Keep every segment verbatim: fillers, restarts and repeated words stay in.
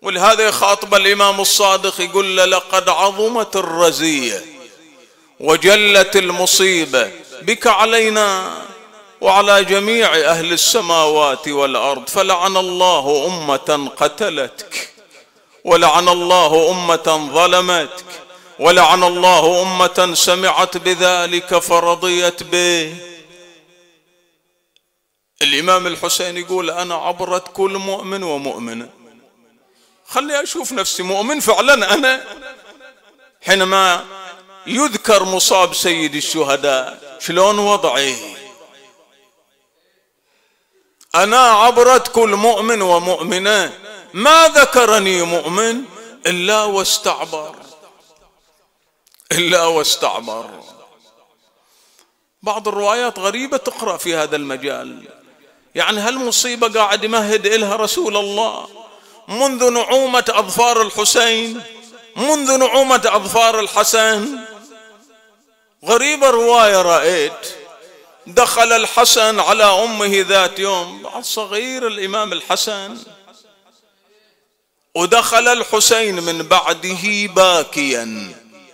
ولهذا يخاطب الإمام الصادق يقول له لقد عظمت الرزية وجلت المصيبة بك علينا وعلى جميع أهل السماوات والأرض، فلعن الله أمة قتلتك، ولعن الله أمة ظلمتك، ولعن الله أمة سمعت بذلك فرضيت به. الإمام الحسين يقول أنا عبرت كل مؤمن ومؤمنة، خلي أشوف نفسي مؤمن فعلا. أنا حينما يذكر مصاب سيد الشهداء شلون وضعي؟ أنا عبرت كل مؤمن ومؤمنة، ما ذكرني مؤمن إلا واستعبر، إلا واستعبر. بعض الروايات غريبة تقرأ في هذا المجال، يعني هالمصيبة قاعد يمهد إلها رسول الله منذ نعومة أظفار الحسين، منذ نعومة أظفار الحسن. غريبة رواية رأيت دخل الحسن على أمه ذات يوم، بعد صغير الإمام الحسن، ودخل الحسين من بعده باكيا.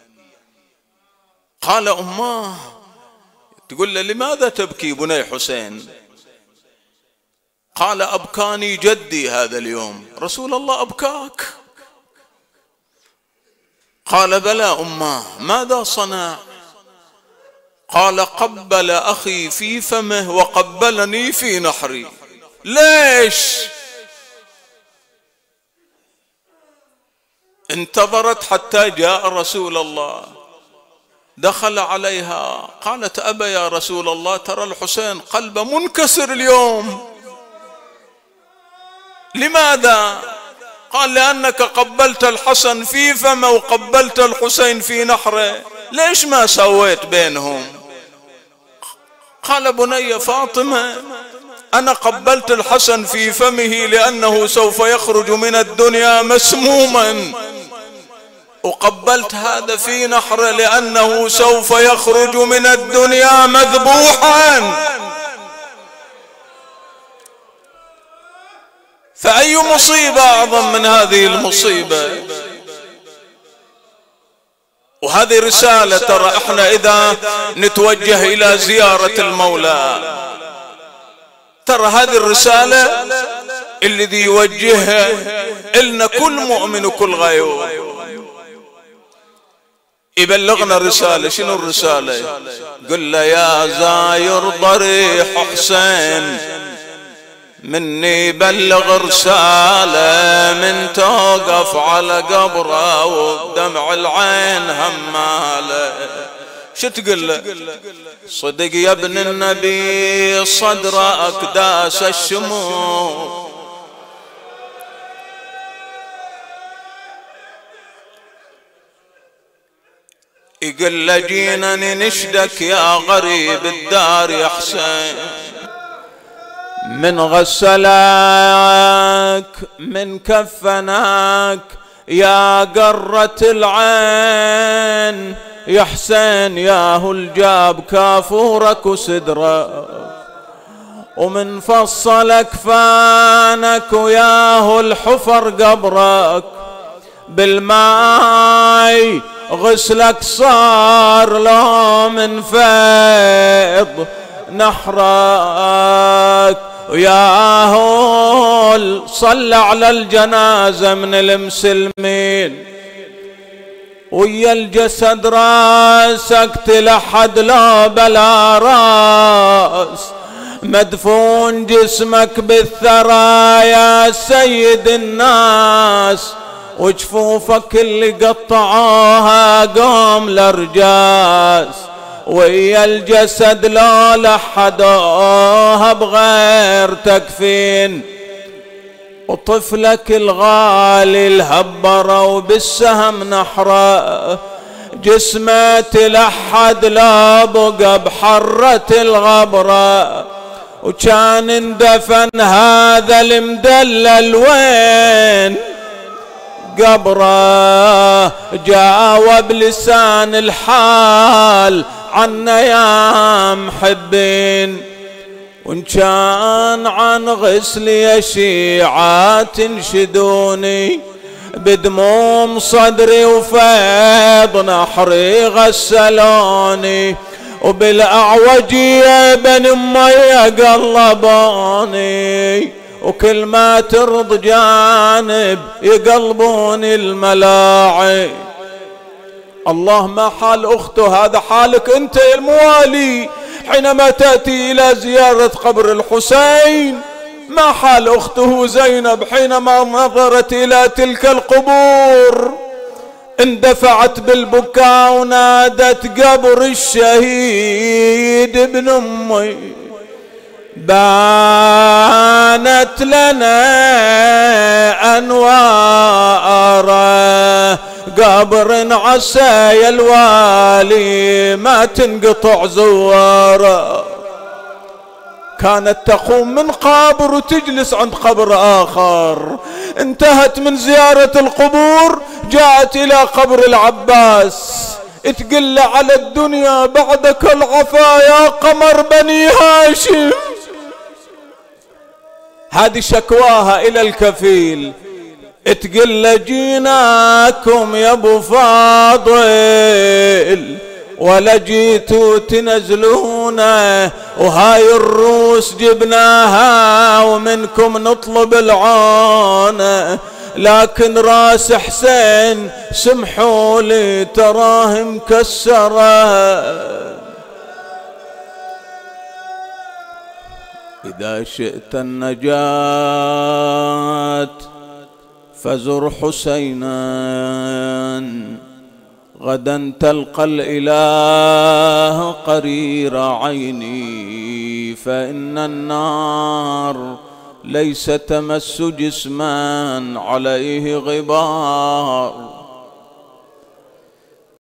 قال أماه، تقول له لماذا تبكي بني حسين؟ قال أبكاني جدي هذا اليوم. رسول الله أبكاك؟ قال بلى أماه. ماذا صنع؟ قال قبل أخي في فمه وقبلني في نحري. ليش؟ انتظرت حتى جاء رسول الله، دخل عليها قالت أبا يا رسول الله ترى الحسين قلبه منكسر اليوم. لماذا؟ قال لأنك قبلت الحسن في فمه وقبلت الحسين في نحره، ليش ما سويت بينهم؟ قال بني فاطمة أنا قبلت الحسن في فمه لأنه سوف يخرج من الدنيا مسموما، وقبلت هذا في نحره لأنه سوف يخرج من الدنيا مذبوحا. فأي مصيبة أعظم من هذه المصيبة؟ وهذه رسالة، ترى احنا إذا نتوجه إلى زيارة المولى، ترى هذه الرسالة الذي يوجهها إلنا كل مؤمن وكل غيور يبلغنا رسالة. شنو الرسالة؟ قل له يا زاير ضريح حسين مني بلغ رسالة، من توقف على قبره ودمع العين هماله. شو تقول له؟ صدق يا ابن النبي صدرك داس الشموع، يقول له جينا ننشدك يا غريب الدار يا حسين، من غسلك من كفنك يا قرة العين يا حسين، ياهو الجاب كافورك وسدرك، ومن فصلك فانك وياهو الحفر قبرك، بالماي غسلك صار لو من فيض نحرك، وياهو صلى على الجنازة من المسلمين، ويا الجسد راسك تلحد لا بلا راس، مدفون جسمك بالثرى يا سيد الناس، وجفوفك اللي قطعوها قوم الارجاس، ويا الجسد لا لحدوها بغير تكفين، وطفلك الغالي الهبروا بالسهم نحره، جسمه تلحد لا بقى بحرة الغبرة، وكان اندفن هذا المدلل وين قبره، جاوب لسان الحال عنا يا محبين، وإن كان عن غسل يا شيعة تنشدوني بدموم صدري وفيض نحري غسلوني، وبالأعوجية بن أمي قلبوني، وكل ما ترض جانب يقلبوني الملاعي. الله ما حال أخته، هذا حالك أنت يا الموالي حينما تأتي إلى زيارة قبر الحسين. ما حال أخته زينب حينما نظرت إلى تلك القبور؟ اندفعت بالبكاء ونادت قبر الشهيد ابن أمي. بانت لنا أنوار قبر عسى يا الوالي ما تنقطع زواره. كانت تقوم من قبر وتجلس عند قبر آخر، انتهت من زيارة القبور جاءت إلى قبر العباس، تقل على الدنيا بعدك العفا يا قمر بني هاشم. هذه شكواها إلى الكفيل، تقل جيناكم يا ابو فاضل ولا جيتوا تنزلونا، وهاي الروس جبناها ومنكم نطلب العون، لكن راس حسين سمحوا لي تراه مكسرة. إذا شئت النجاة فزر حسينا، غدا تلقى الإله قرير عيني، فإن النار ليس تمس جسما عليه غبار.